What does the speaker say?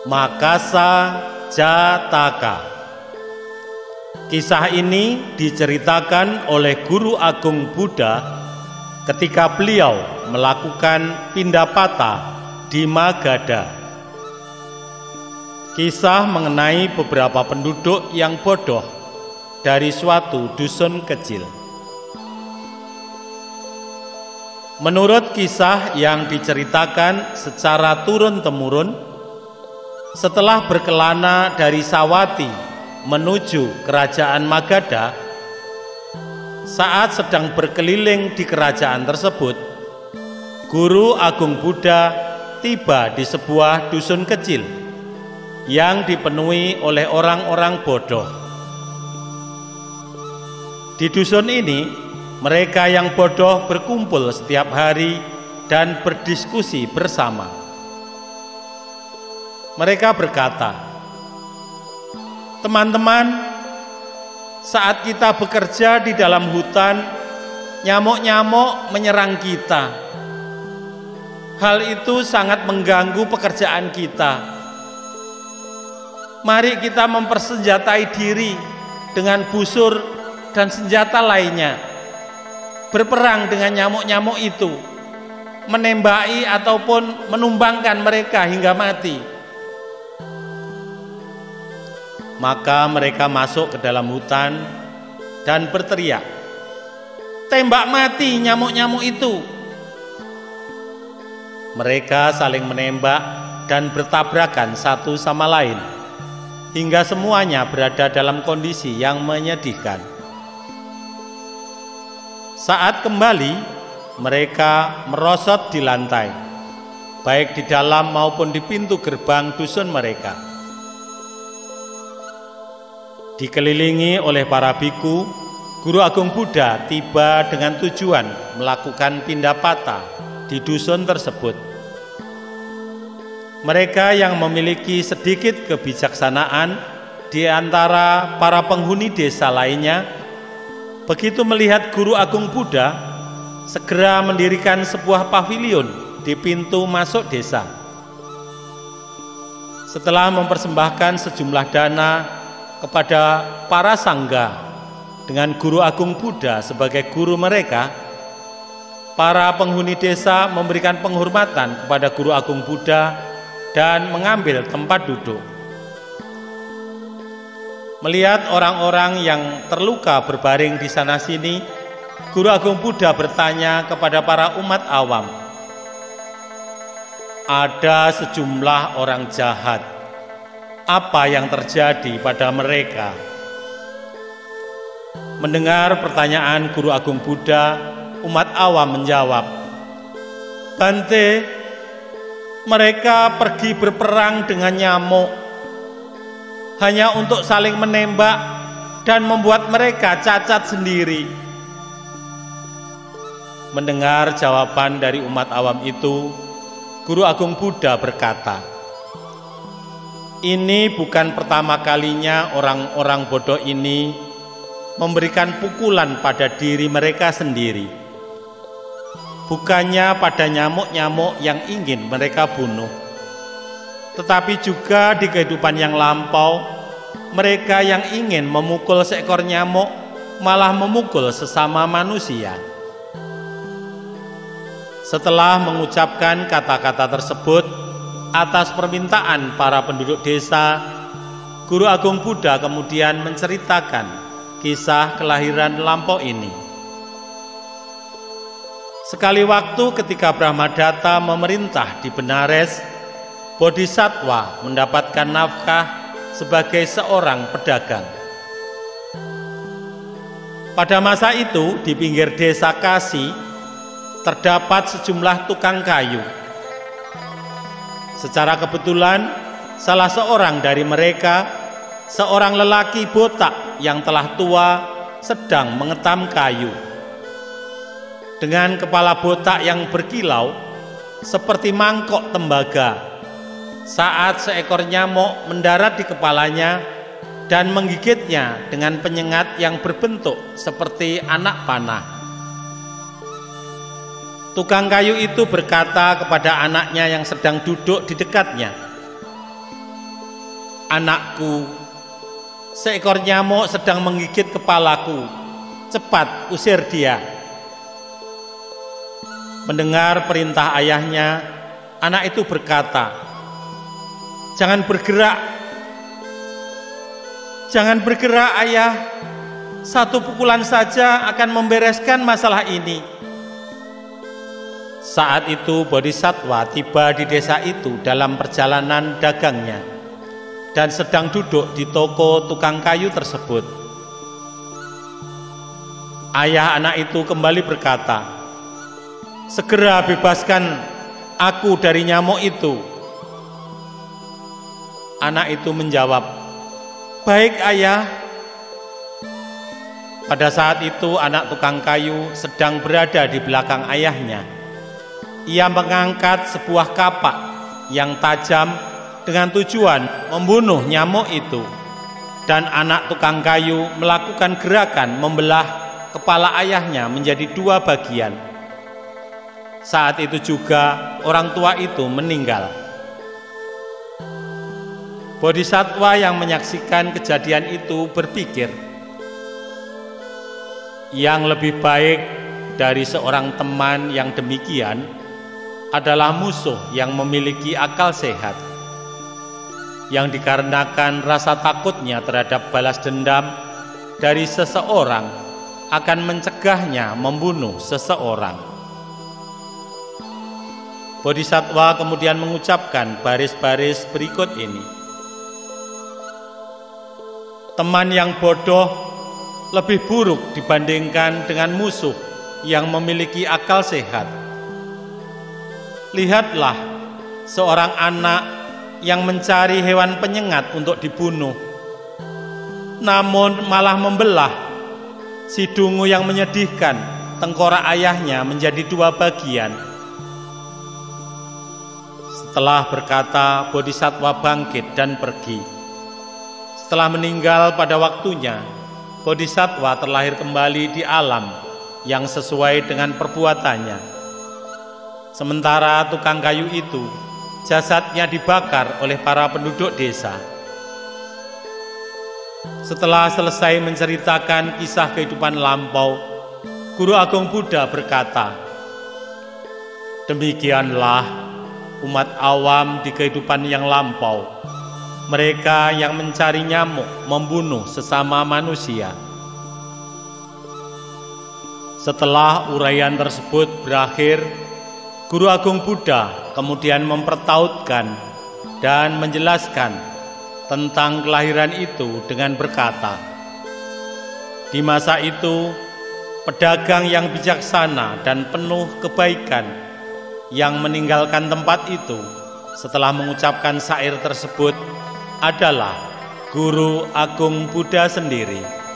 Makasa Jataka. Kisah ini diceritakan oleh Guru Agung Buddha ketika beliau melakukan pindapata di Magadha. Kisah mengenai beberapa penduduk yang bodoh dari suatu dusun kecil. Menurut kisah yang diceritakan secara turun-temurun, setelah berkelana dari Sawati menuju kerajaan Magadha, saat sedang berkeliling di kerajaan tersebut, Guru Agung Buddha tiba di sebuah dusun kecil yang dipenuhi oleh orang-orang bodoh. Di dusun ini, mereka yang bodoh berkumpul setiap hari dan berdiskusi bersama. Mereka berkata, "Teman-teman, saat kita bekerja di dalam hutan, nyamuk-nyamuk menyerang kita. Hal itu sangat mengganggu pekerjaan kita. Mari kita mempersenjatai diri dengan busur dan senjata lainnya, berperang dengan nyamuk-nyamuk itu, menembaki ataupun menumbangkan mereka hingga mati." Maka mereka masuk ke dalam hutan dan berteriak, "Tembak mati nyamuk-nyamuk itu!" Mereka saling menembak dan bertabrakan satu sama lain, hingga semuanya berada dalam kondisi yang menyedihkan. Saat kembali, mereka merosot di lantai, baik di dalam maupun di pintu gerbang dusun mereka. Dikelilingi oleh para biku, Guru Agung Buddha tiba dengan tujuan melakukan pindapata di dusun tersebut. Mereka yang memiliki sedikit kebijaksanaan di antara para penghuni desa lainnya, begitu melihat Guru Agung Buddha, segera mendirikan sebuah pavilion di pintu masuk desa. Setelah mempersembahkan sejumlah dana kepada para sangga dengan Guru Agung Buddha sebagai guru mereka, para penghuni desa memberikan penghormatan kepada Guru Agung Buddha dan mengambil tempat duduk. Melihat orang-orang yang terluka berbaring di sana-sini, Guru Agung Buddha bertanya kepada para umat awam, "Ada sejumlah orang jahat. Apa yang terjadi pada mereka?" Mendengar pertanyaan Guru Agung Buddha, umat awam menjawab, "Bante, mereka pergi berperang dengan nyamuk hanya untuk saling menembak dan membuat mereka cacat sendiri." Mendengar jawaban dari umat awam itu, Guru Agung Buddha berkata, "Ini bukan pertama kalinya orang-orang bodoh ini memberikan pukulan pada diri mereka sendiri. Bukannya pada nyamuk-nyamuk yang ingin mereka bunuh, tetapi juga di kehidupan yang lampau, mereka yang ingin memukul seekor nyamuk malah memukul sesama manusia." Setelah mengucapkan kata-kata tersebut atas permintaan para penduduk desa, Guru Agung Buddha kemudian menceritakan kisah kelahiran lampau ini. Sekali waktu ketika Brahmadatta memerintah di Benares, Bodhisattva mendapatkan nafkah sebagai seorang pedagang. Pada masa itu di pinggir desa Kasi terdapat sejumlah tukang kayu. Secara kebetulan, salah seorang dari mereka, seorang lelaki botak yang telah tua, sedang mengetam kayu. Dengan kepala botak yang berkilau, seperti mangkok tembaga, saat seekor nyamuk mendarat di kepalanya dan menggigitnya dengan penyengat yang berbentuk seperti anak panah. Tukang kayu itu berkata kepada anaknya yang sedang duduk di dekatnya, "Anakku, seekor nyamuk sedang menggigit kepalaku. Cepat usir dia." Mendengar perintah ayahnya, anak itu berkata, "Jangan bergerak, jangan bergerak ayah. Satu pukulan saja akan membereskan masalah ini." Saat itu Bodhisattva tiba di desa itu dalam perjalanan dagangnya dan sedang duduk di toko tukang kayu tersebut. Ayah anak itu kembali berkata, "Segera bebaskan aku dari nyamuk itu." Anak itu menjawab, "Baik ayah." Pada saat itu anak tukang kayu sedang berada di belakang ayahnya. Ia mengangkat sebuah kapak yang tajam dengan tujuan membunuh nyamuk itu, dan anak tukang kayu melakukan gerakan membelah kepala ayahnya menjadi dua bagian. Saat itu juga orang tua itu meninggal. Bodhisattva yang menyaksikan kejadian itu berpikir, yang lebih baik dari seorang teman yang demikian adalah musuh yang memiliki akal sehat, yang dikarenakan rasa takutnya terhadap balas dendam dari seseorang akan mencegahnya membunuh seseorang. Bodhisattva kemudian mengucapkan baris-baris berikut ini. Teman yang bodoh lebih buruk dibandingkan dengan musuh yang memiliki akal sehat. Lihatlah seorang anak yang mencari hewan penyengat untuk dibunuh, namun malah membelah si dungu yang menyedihkan tengkorak ayahnya menjadi dua bagian. Setelah berkata, Bodhisattva bangkit dan pergi. Setelah meninggal pada waktunya, Bodhisattva terlahir kembali di alam yang sesuai dengan perbuatannya. Sementara tukang kayu itu, jasadnya dibakar oleh para penduduk desa. Setelah selesai menceritakan kisah kehidupan lampau, Guru Agung Buddha berkata, "Demikianlah umat awam di kehidupan yang lampau, mereka yang mencari nyamuk membunuh sesama manusia." Setelah uraian tersebut berakhir, Guru Agung Buddha kemudian mempertautkan dan menjelaskan tentang kelahiran itu dengan berkata, "Di masa itu, pedagang yang bijaksana dan penuh kebaikan yang meninggalkan tempat itu setelah mengucapkan syair tersebut adalah Guru Agung Buddha sendiri."